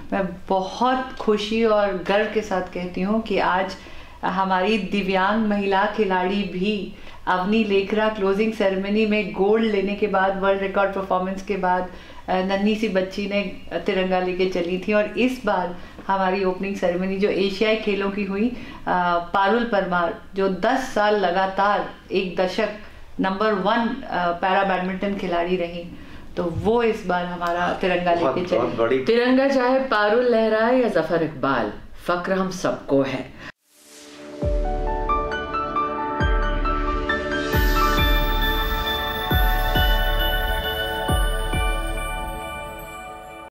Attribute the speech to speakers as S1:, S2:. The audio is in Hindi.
S1: मैं बहुत खुशी और गर्व के साथ कहती हूँ कि आज हमारी दिव्यांग महिला खिलाड़ी भी अवनी लेखरा क्लोजिंग सेरेमनी में गोल्ड लेने के बाद, वर्ल्ड रिकॉर्ड परफॉर्मेंस के बाद नन्ही सी बच्ची ने तिरंगा लेके चली थी। और इस बार हमारी ओपनिंग सेरेमनी जो एशियाई खेलों की हुई, पारुल परमार जो 10 साल लगातार एक दशक नंबर 1 पैरा बैडमिंटन खिलाड़ी रही, तो वो इस बार हमारा तिरंगा लेके चली।
S2: तिरंगा चाहे पारुल लहराए या जफर इकबाल, फक्र हम सबको है।